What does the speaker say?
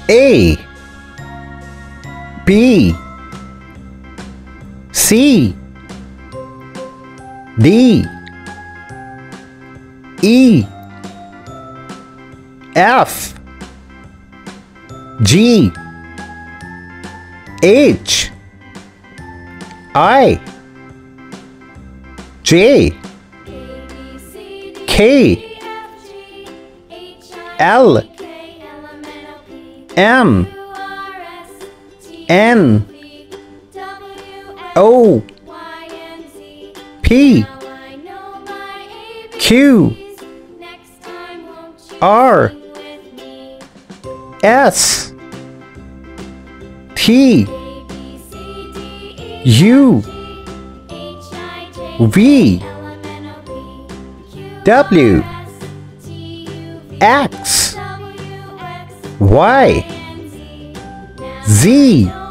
A, B, C, D, E, F, G, H, I, J, K, L, M, N, O, P, Q, R, S, T, U, V, W, X, Y, Z,